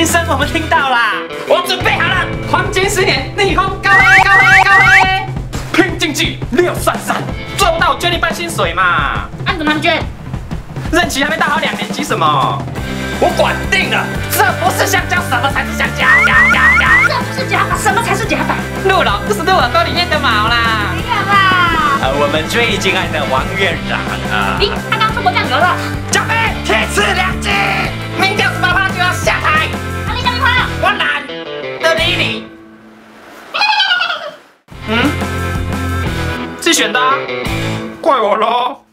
新声我们听到啦，我准备好了，黄金10年，逆风高飞，高飞，高飞，拼经济633，做不到我捐你半薪水嘛。 按怎么捐？ 任期还没到好2年，急什么？我管定了，这不是香蕉，什么才是香蕉？ 这不是假发，什么才是假发？ 鹿茸不是鹿耳朵里面的毛啦。 没有啦。 我们最敬爱的王院长啊。 咦，他刚出国酱油了。 加倍铁齿2记，民调18%就要下台。 哪里叫你跑？ 我懒得理你。自己选的啊，怪我咯。